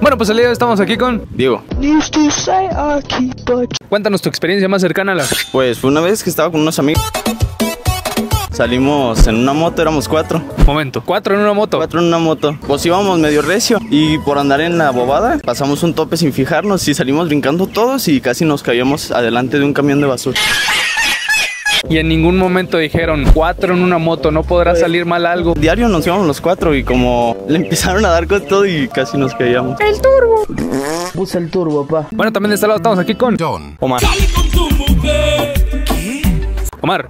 Bueno, pues el día de hoy estamos aquí con Diego. Cuéntanos tu experiencia más cercana a la... Pues fue una vez que estaba con unos amigos. Salimos en una moto, éramos 4. Momento, 4 en una moto. 4 en una moto. Pues íbamos medio recio y por andar en la bobada pasamos un tope sin fijarnos y salimos brincando todos y casi nos caíamos adelante de un camión de basura. Y en ningún momento dijeron 4 en una moto, no podrá salir mal algo. Diario nos íbamos los 4 y como le empezaron a dar con todo y casi nos caíamos. ¡El turbo! Puse el turbo, pa. Bueno, también de este lado estamos aquí con John. Omar. Omar,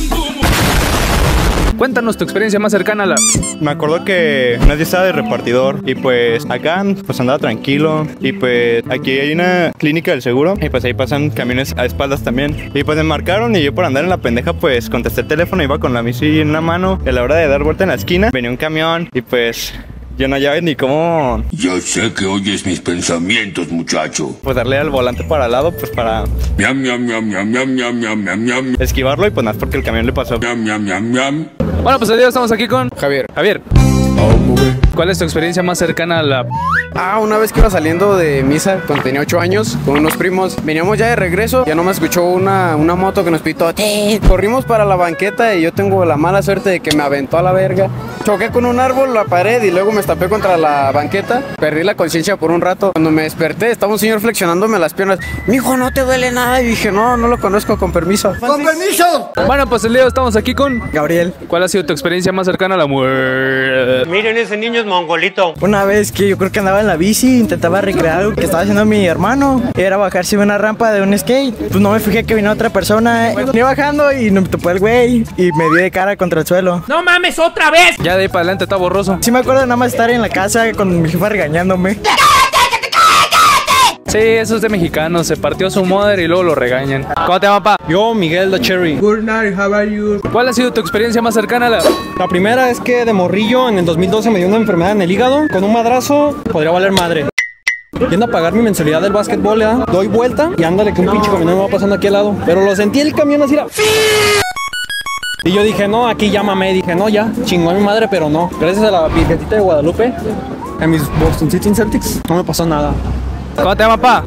cuéntanos tu experiencia más cercana a la... Me acuerdo que una vez estaba de repartidor y pues acá pues andaba tranquilo y pues aquí hay una clínica del seguro y pues ahí pasan camiones a espaldas también y pues me marcaron y yo por andar en la pendeja pues contesté el teléfono, iba con la bici en una mano y a la hora de dar vuelta en la esquina venía un camión y pues yo no hallaba ni cómo... Yo sé que oyes mis pensamientos, muchacho. Pues darle al volante para al lado pues para... Miam, miam, miam, miam, miam, miam, miam, miam, miam. esquivarlo y pues nada, porque el camión le pasó. Miam, miam, miam, miam. Bueno, pues el día de hoy estamos aquí con Javier. Javier, ¿cuál es tu experiencia más cercana a la... Una vez que iba saliendo de misa cuando tenía 8 años con unos primos, veníamos ya de regreso, ya no me escuchó una moto que nos pitó. Corrimos para la banqueta y yo tengo la mala suerte de que me aventó a la verga. Choqué con un árbol, la pared y luego me estampé contra la banqueta. Perdí la conciencia por un rato. Cuando me desperté estaba un señor flexionándome las piernas. Mijo, no te duele nada. Y dije, no lo conozco, con permiso. ¡Con permiso! Bueno, pues el día de hoy estamos aquí con Gabriel. ¿Cuál ha sido tu experiencia más cercana a la muerte? Miren, ese niño es mongolito. Una vez que yo creo que andaba en la bici, intentaba recrear algo que estaba haciendo mi hermano. Era bajarse de una rampa de un skate. Pues no me fijé que vino otra persona. Venía bajando y me topó el güey y me dio de cara contra el suelo. ¡No mames, otra vez! Ya de ahí para adelante está borroso. Sí me acuerdo nada más estar en la casa con mi jefa regañándome. Sí, eso es de mexicanos. Se partió su madre y luego lo regañan. ¿Cómo te llama, papá? Yo, Miguel de Cherry. Good night, how are you? ¿Cuál ha sido tu experiencia más cercana a la... La primera es que de morrillo en el 2012 me dio una enfermedad en el hígado. Con un madrazo podría valer madre. Yendo a pagar mi mensualidad del básquetbol, doy vuelta y ándale que un pinche camión me va pasando aquí al lado. Pero lo sentí el camión así era... Y yo dije, no, aquí llámame. Dije, no, ya, chingó a mi madre, pero no. Gracias a la Virgencita de Guadalupe, a mis Bostoncitos Celtics, no me pasó nada. ¿Cómo te llama, papá?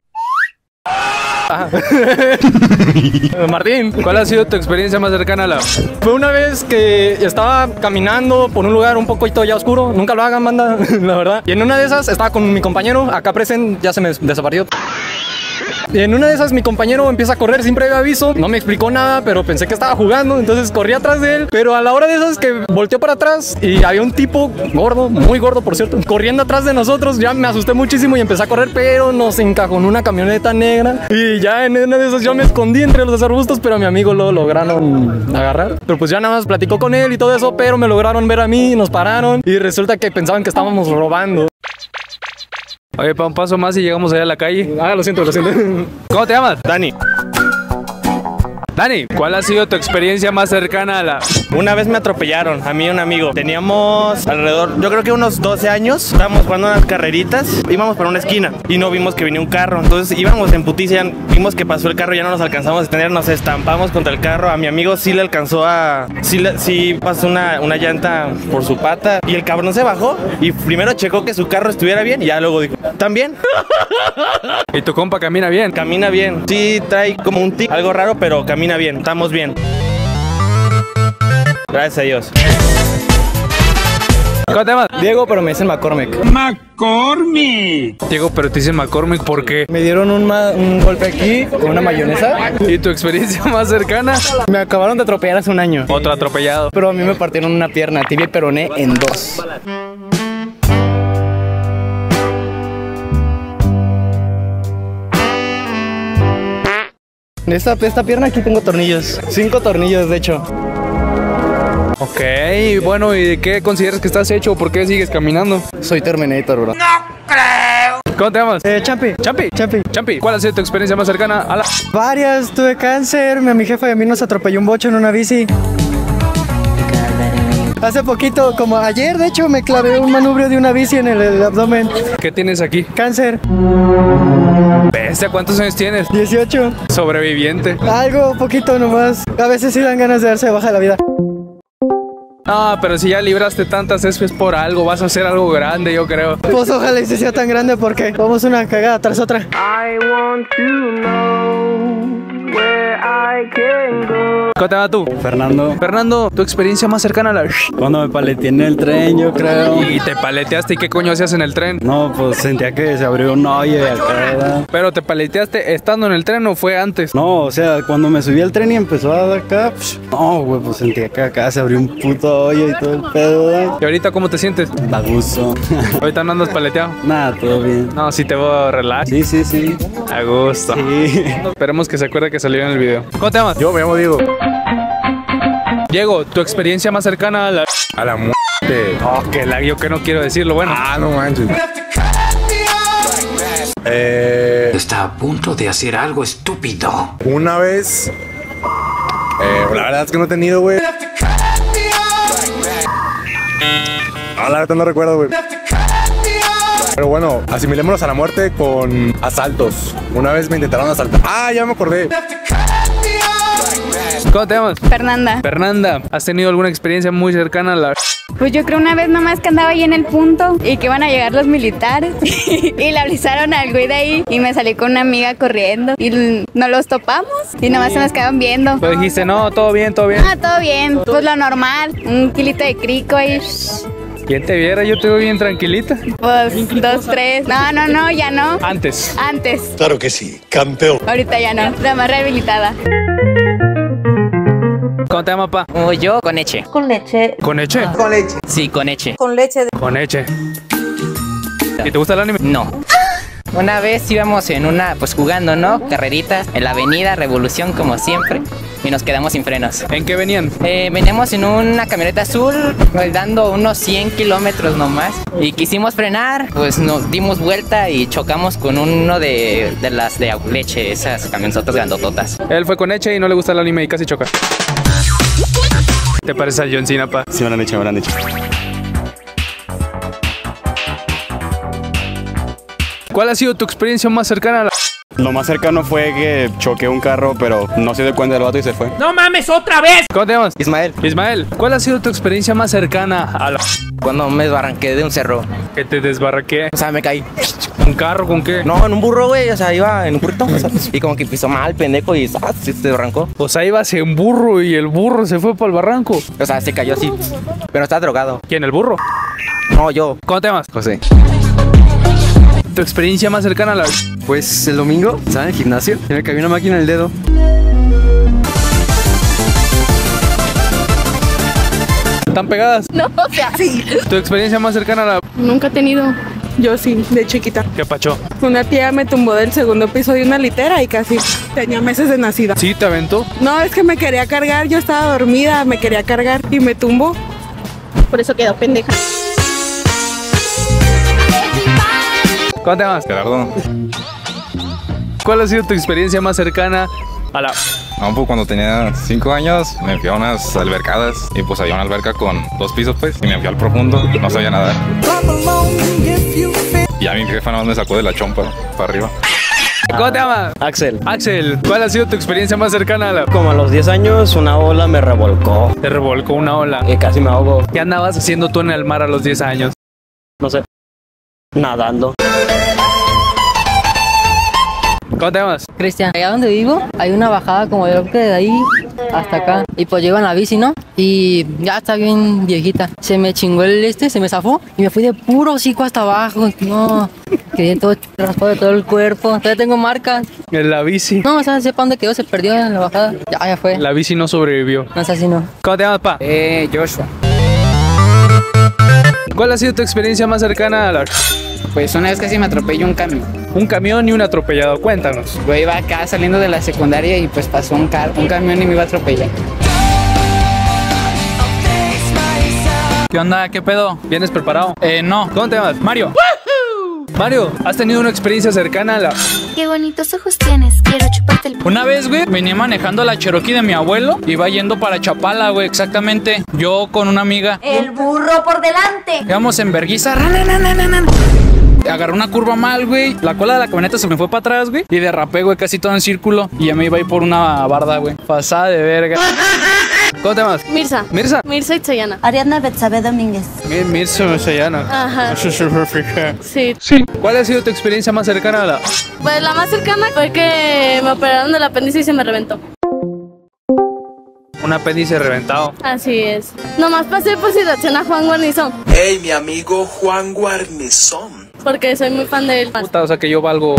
Martín, ¿cuál ha sido tu experiencia más cercana a la... Fue una vez que estaba caminando por un lugar un poquito ya oscuro. Nunca lo hagan, banda, la verdad. Y en una de esas estaba con mi compañero, acá presente, ya se me desapareció. Y en una de esas mi compañero empieza a correr sin previo aviso. No me explicó nada, pero pensé que estaba jugando. Entonces corrí atrás de él. Pero a la hora de esas que volteó para atrás y había un tipo gordo, muy gordo por cierto, corriendo atrás de nosotros. Ya me asusté muchísimo y empecé a correr, pero nos encajó en una camioneta negra. Y ya en una de esas yo me escondí entre los arbustos, pero a mi amigo lo lograron agarrar. Pero pues ya nada más platicó con él y todo eso, pero me lograron ver a mí, nos pararon y resulta que pensaban que estábamos robando. Oye, para un paso más y llegamos allá a la calle. Lo siento. ¿Cómo te llamas? Dani. Dani, ¿cuál ha sido tu experiencia más cercana a la... Una vez me atropellaron, a mí y un amigo. Teníamos alrededor, yo creo que unos 12 años. Estábamos jugando unas carreritas. Íbamos por una esquina y no vimos que venía un carro. Entonces íbamos en puticia, vimos que pasó el carro, ya no nos alcanzamos a detener, nos estampamos contra el carro. A mi amigo sí le alcanzó a... Sí pasó una llanta por su pata. Y el cabrón se bajó y primero checó que su carro estuviera bien y ya luego dijo, ¿también? ¿Y tu compa camina bien? Camina bien. Sí trae como un tic, algo raro, pero camina bien, estamos bien. Gracias a Dios. ¿Cómo te llamas? Diego, pero me dicen McCormick. Diego, pero te dicen McCormick, ¿por qué? Me dieron un golpe aquí con una mayonesa. ¿Y tu experiencia más cercana? Me acabaron de atropellar hace un año. Otro atropellado. Pero a mí me partieron una pierna, tibia y peroné en 2. Esta pierna aquí tengo tornillos. 5 tornillos, de hecho. Ok, bueno, ¿y de qué consideras que estás hecho? ¿Por qué sigues caminando? Soy Terminator, bro. ¿Cómo te llamas? Champi. Champi, ¿cuál ha sido tu experiencia más cercana a la... Varias, tuve cáncer, mi jefa y a mí nos atropelló un bocho en una bici. Hace poquito, como ayer, de hecho, me clavé un manubrio de una bici en el abdomen. ¿Qué tienes aquí? Cáncer. Bestia, ¿cuántos años tienes? 18. Sobreviviente. Algo, poquito nomás. A veces sí dan ganas de darse de baja la vida. No, pero si ya libraste tantas es por algo, vas a hacer algo grande, yo creo. Pues ojalá y sea tan grande porque vamos una cagada tras otra. ¿Cómo te va tú? Fernando. Fernando, tu experiencia más cercana a la... Cuando me paleteé en el tren, yo creo. Y te paleteaste, ¿y qué coño hacías en el tren? No, pues sentía que se abrió un hoyo y acá, ¿verdad? ¿Pero te paleteaste estando en el tren o fue antes? No, o sea, cuando me subí al tren y empezó a dar acá, no, güey, pues sentía que acá se abrió un puto hoyo y todo el pedo, ¿verdad? ¿Y ahorita cómo te sientes? Da gusto. ¿Ahorita no andas paleteado? Nada, todo bien. No, sí te voy a relax. Sí, sí, sí. A gusto. Sí. Esperemos que se acuerde que salió en el video. ¿Cómo te llamas? Yo me llamo Diego. Diego, tu experiencia más cercana a la... A la muerte. Oh, yo que no quiero decirlo, bueno. Ah, no manches. Está a punto de hacer algo estúpido. Una vez. La verdad es que no he tenido, güey. Ah, la verdad no recuerdo, güey. Pero bueno, asimilémonos a la muerte con asaltos. Una vez me intentaron asaltar. Ah, ya me acordé. ¿Cómo te llamas? Fernanda. Fernanda, ¿has tenido alguna experiencia muy cercana a la... Pues yo creo una vez nomás que andaba ahí en el punto y que iban a llegar los militares y le avisaron al güey de ahí y me salí con una amiga corriendo y nos los topamos y nomás se nos quedaban viendo. Pues dijiste, no, todo bien, todo bien. Ah, todo bien, pues lo normal, un kilito de crico ahí. ¿Quién te viera? Yo te veo bien tranquilita. Pues 2, 3, no, ya no. Antes. Claro que sí, campeón. Ahorita ya no, la más rehabilitada. ¿Cómo te llamas, pa? Yo con leche. Con leche. ¿Con leche? Con leche. Sí, con leche. Con leche. Con leche. ¿Y te gusta el anime? No. Una vez íbamos en una, pues jugando, ¿no? Carreritas en la avenida Revolución como siempre y nos quedamos sin frenos. ¿En qué venían? Veníamos en una camioneta azul dando unos 100 kilómetros nomás y quisimos frenar, pues nos dimos vuelta y chocamos con uno de las de leche, esas camionzotas grandototas. Él fue con leche y no le gusta el anime y casi choca. ¿Te parece a John Cena, pa? Sí, me lo han dicho, me lo han dicho. ¿Cuál ha sido tu experiencia más cercana a la... Lo más cercano fue que choqué un carro, pero no se dio cuenta del vato y se fue. ¡No mames, otra vez! ¿Cómo te llamas? Ismael. Ismael, ¿cuál ha sido tu experiencia más cercana a la... Cuando me desbarranqué de un cerro. Que te desbarraqué? O sea, me caí. ¿Un carro con qué? No, en un burro, güey. O sea, iba en un burrito. O sea, y como que pisó mal, pendejo, y se desbarrancó. O sea, ibas en burro y el burro se fue para el barranco. O sea, se cayó así. Pero estaba drogado. ¿Quién, el burro? No, yo. ¿Cómo te llamas? José. ¿Tu experiencia más cercana a la... Pues el domingo, estaba en el gimnasio y me cayó una máquina en el dedo. ¿Están pegadas? No, o sea, sí. ¿Tu experiencia más cercana a la... Nunca he tenido. Yo sí, de chiquita. ¿Qué pacho? Una tía me tumbó del segundo piso de una litera y casi tenía meses de nacida. ¿Sí te aventó? No, es que me quería cargar, yo estaba dormida, me quería cargar y me tumbó. Por eso quedó pendeja. ¿Cómo te llamas? Gerardo. ¿Cuál ha sido tu experiencia más cercana a la... No, pues cuando tenía 5 años me fui a unas albercadas y pues había una alberca con 2 pisos pues y me fui al profundo, no sabía nadar. Y a mi jefa nada más me sacó de la chompa para arriba. ¿Cómo te llamas? Axel. Axel, ¿cuál ha sido tu experiencia más cercana a la... Como a los 10 años una ola me revolcó. Te revolcó una ola. Y casi me ahogo. ¿Qué andabas haciendo tú en el mar a los 10 años? No sé. Nadando. ¿Cómo te llamas? Cristian, allá donde vivo hay una bajada como yo creo que de ahí hasta acá. Y pues llego en la bici, ¿no? Y ya está bien viejita. Se me chingó se me zafó y me fui de puro hocico hasta abajo. No, quedé todo raspado de todo el cuerpo. Todavía tengo marcas. En la bici. No, o sea, sepa dónde quedó, se perdió en la bajada. Ya fue. La bici no sobrevivió. No es así, no. ¿Cómo te llamas, pa? Joshua. ¿Cuál ha sido tu experiencia más cercana a la... Pues una vez casi me atropelló un camión. Un camión y un atropellado, cuéntanos. Yo iba acá saliendo de la secundaria y pues pasó un camión y me iba a atropellar. ¿Qué onda? ¿Qué pedo? ¿Vienes preparado? No. ¿Cómo te llamas? Mario. Mario, ¿has tenido una experiencia cercana a la... Qué bonitos ojos tienes, quiero chuparte el... Una vez, güey, venía manejando la Cherokee de mi abuelo, iba yendo para Chapala, güey, exactamente. Yo con una amiga. ¡El burro por delante! Íbamos en vergüenza. Agarré una curva mal, güey. La cola de la camioneta se me fue para atrás, güey. Y derrapé, güey, casi todo en círculo. Y ya me iba a ir por una barda, güey. Pasada de verga. ¿Cómo te llamas? Mirza. ¿Mirza? Mirza Itzayana. Ariadna Betsabe Domínguez. Mirza Itzayana. Ajá. Sí. ¿Cuál ha sido tu experiencia más cercana a la...? Pues la más cercana fue que me operaron del apéndice y se me reventó. Un apéndice reventado. Así es. Nomás pasé por situación a Juan Guarnizón. Hey, mi amigo Juan Guarnizón. Porque soy muy fan de él. Puta, o sea que yo valgo.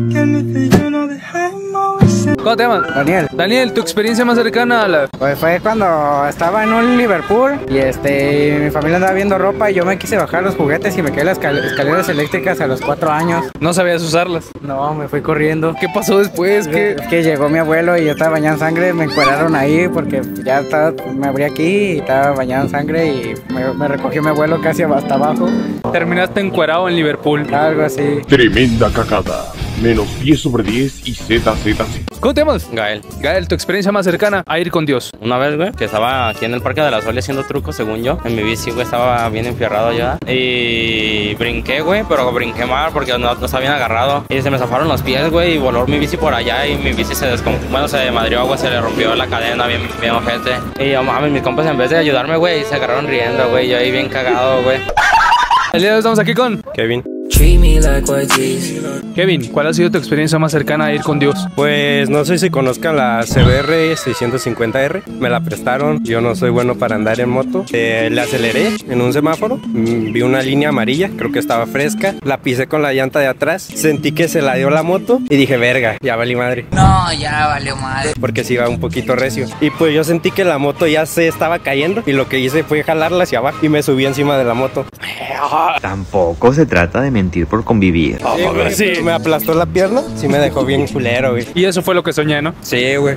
¿Cómo te llamas? Daniel. Daniel, tu experiencia más cercana a la... Pues fue cuando estaba en un Liverpool y mi familia andaba viendo ropa y yo me quise bajar los juguetes y me caí las escaleras eléctricas a los 4 años. ¿No sabías usarlas? No, me fui corriendo. ¿Qué pasó después? Es que llegó mi abuelo y yo estaba bañado en sangre, me encueraron ahí porque ya me abrí aquí y estaba bañado en sangre y me recogió mi abuelo casi hasta abajo. Terminaste encuerado en Liverpool. Algo así. Tremenda cagada. Menos 10 sobre 10 y ZZZ. ¿Cómo te llamas? Gael. Gael, tu experiencia más cercana a ir con Dios. Una vez, güey, que estaba aquí en el Parque de la Sol haciendo trucos, según yo. En mi bici, güey, estaba bien enfierrado ya. Y brinqué, güey, pero brinqué mal porque no estaba bien agarrado. Y se me zafaron los pies, güey, y voló mi bici por allá. Y mi bici se madrió, güey, se le rompió la cadena bien ojete. Y yo, mames, mis compas en vez de ayudarme, güey, se agarraron riendo, güey. Yo ahí bien cagado, güey. El día de hoy estamos aquí con Kevin. Kevin, ¿cuál ha sido tu experiencia más cercana a ir con Dios? Pues no sé si conozcan la CBR 650R, me la prestaron, yo no soy bueno para andar en moto, le aceleré en un semáforo, vi una línea amarilla, creo que estaba fresca, la pisé con la llanta de atrás, sentí que se la dio la moto y dije, verga, ya valí madre. No, ya valió madre. Porque se iba un poquito recio. Y pues yo sentí que la moto ya se estaba cayendo y lo que hice fue jalarla hacia abajo y me subí encima de la moto. Tampoco se trata de mentir por convivir. Sí, me aplastó la pierna, sí me dejó bien culero, güey. Y eso fue lo que soñé, ¿no? Sí, güey.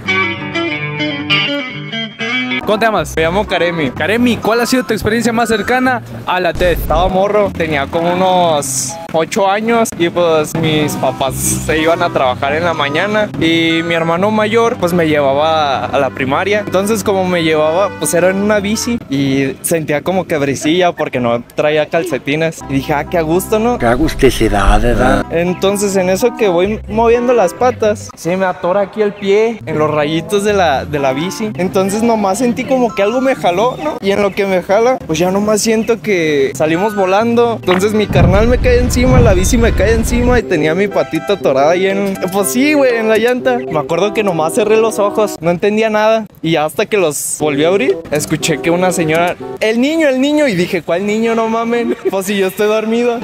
¿Cómo te llamas? Me llamo Karemi. Karemi, ¿cuál ha sido tu experiencia más cercana a la TED? Estaba morro, tenía como unos 8 años y pues mis papás se iban a trabajar en la mañana y mi hermano mayor pues me llevaba a la primaria. Entonces como me llevaba pues era en una bici y sentía como que brisilla porque no traía calcetines y dije, qué a gusto, ¿no? Qué agusticidad, ¿verdad? Entonces en eso que voy moviendo las patas se me atora aquí el pie en los rayitos de la bici. Entonces nomás sentí como que algo me jaló, ¿no? Y en lo que me jala, pues ya nomás siento que salimos volando. Entonces mi carnal me cae encima, la bici me cae encima y tenía mi patita atorada ahí pues sí, güey, en la llanta. Me acuerdo que nomás cerré los ojos, no entendía nada. Y hasta que los volví a abrir, escuché que una señora, el niño, y dije, ¿cuál niño? No mamen, pues si yo estoy dormido.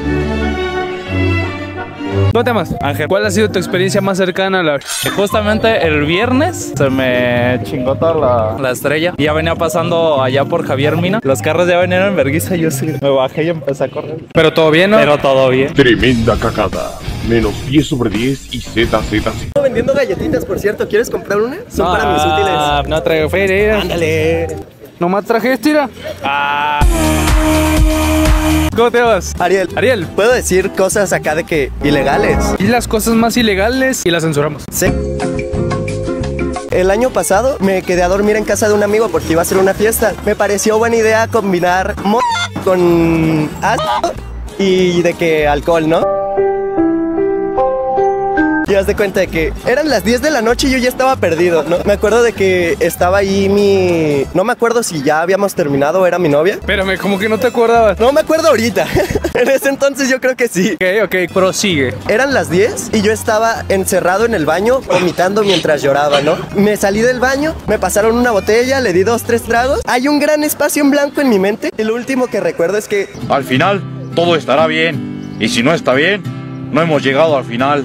¿Cómo te llamas? Ángel. ¿Cuál ha sido tu experiencia más cercana a la... Justamente el viernes se me chingó toda la estrella y ya venía pasando allá por Javier Mina. Los carros ya venían en vergüenza, yo sí me bajé y empecé a correr. Pero todo bien, ¿no? Pero todo bien. Tremenda cagada. Menos 10 sobre 10 y ZZZ. Estoy vendiendo galletitas, por cierto. ¿Quieres comprar una? Son para mis útiles. No traigo feria. Ándale. ¿Nomás traje tira? ¿Cómo te llamas? Ariel. Ariel. ¿Puedo decir cosas acá de que ilegales? Y las cosas más ilegales y las censuramos. Sí. El año pasado me quedé a dormir en casa de un amigo porque iba a ser una fiesta. Me pareció buena idea combinar con ácido y de que alcohol, ¿no? Y haz de cuenta de que eran las 10 de la noche y yo ya estaba perdido, ¿no? Me acuerdo de que estaba ahí no me acuerdo si ya habíamos terminado o era mi novia. Espérame, ¿cómo que no te acordabas? No me acuerdo ahorita. En ese entonces yo creo que sí. Ok, prosigue. Eran las 10 y yo estaba encerrado en el baño vomitando mientras lloraba, ¿no? Me salí del baño, me pasaron una botella, le di 2, 3 tragos. Hay un gran espacio en blanco en mi mente. Y lo último que recuerdo es que... Al final, todo estará bien. Y si no está bien, no hemos llegado al final.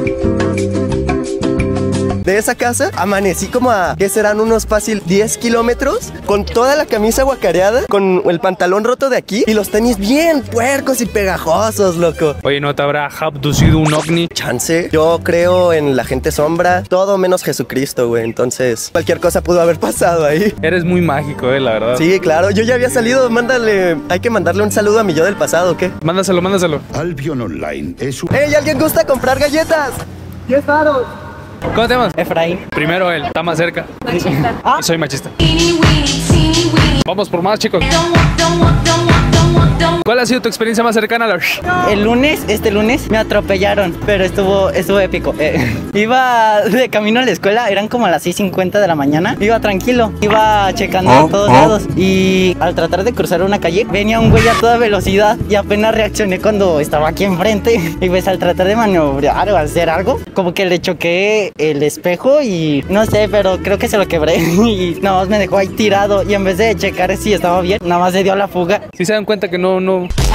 De esa casa amanecí como a, ¿qué serán? Unos fácil 10 kilómetros, con toda la camisa guacareada, con el pantalón roto de aquí y los tenis bien puercos y pegajosos, loco. Oye, ¿no te habrá abducido un ovni? Chance. Yo creo en la gente sombra, todo menos Jesucristo, güey. Entonces, cualquier cosa pudo haber pasado ahí. Eres muy mágico, la verdad. Sí, claro. Yo ya había salido. Hay que mandarle un saludo a mi yo del pasado, ¿qué? Mándaselo. Albion Online es un... ¡Ey! ¿Alguien gusta comprar galletas? 10 varos. ¿Cómo te llamas? Efraín. Primero él, está más cerca. Machista. Soy machista. Vamos por más, chicos. ¿Cuál ha sido tu experiencia más cercana a la... Este lunes me atropellaron, pero estuvo épico. Iba de camino a la escuela, eran como a las 6:50 de la mañana. Iba tranquilo, iba checando a todos lados y al tratar de cruzar una calle venía un güey a toda velocidad y apenas reaccioné cuando estaba aquí enfrente. Y pues al tratar de maniobrar o hacer algo, como que le choqué el espejo y no sé, pero creo que se lo quebré y nada más me dejó ahí tirado y en vez de checar si estaba bien, nada más se dio a la fuga. Si se dan cuenta que no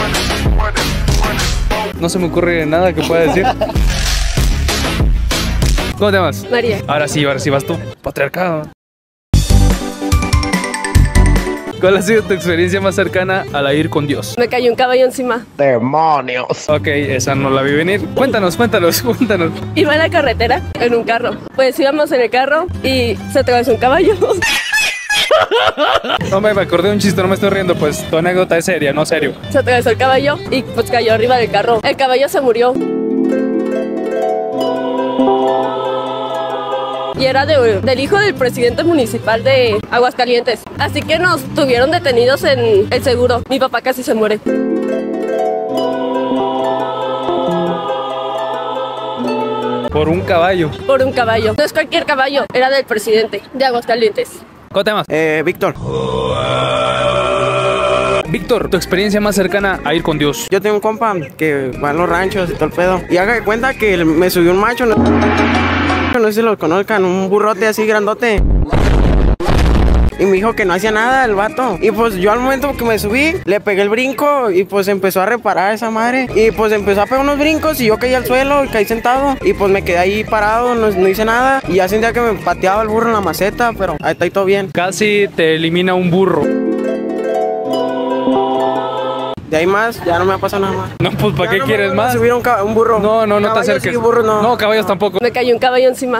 se me ocurre nada que pueda decir. ¿Cómo te llamas? María. Ahora sí vas tú. Patriarcado. ¿Cuál ha sido tu experiencia más cercana a la ir con Dios? Me cayó un caballo encima. ¡Demonios! Ok, esa no la vi venir. Cuéntanos. Iba en la carretera, en un carro. Pues íbamos en el carro y se atravesó un caballo. No me acordé de un chiste, no me estoy riendo, pues tu anécdota es seria, no serio. Se atravesó el caballo y pues cayó arriba del carro. El caballo se murió. Y era del hijo del presidente municipal de Aguascalientes. Así que nos tuvieron detenidos en el seguro. Mi papá casi se muere. Por un caballo. Por un caballo. No es cualquier caballo, era del presidente de Aguascalientes. ¿Cómo te llamas? Víctor. Víctor, tu experiencia más cercana a ir con Dios. Yo tengo un compa que va a los ranchos y todo el pedo. Y haga de cuenta que me subió un macho. No sé si lo conozcan, un burrote así grandote. Y me dijo que no hacía nada el vato. Y pues yo al momento que me subí, le pegué el brinco y pues empezó a reparar esa madre. Y pues empezó a pegar unos brincos y yo caí al suelo y caí sentado. Y pues me quedé ahí parado, no hice nada. Y ya sentía que me pateaba el burro en la maceta, pero ahí está todo bien. Casi te elimina un burro. De ahí más, ya no me ha pasado nada más. No, pues ¿para qué quieres más? Subir un burro. No te acerques. Sí, burro, no. No, caballos tampoco. Me cayó un caballo encima.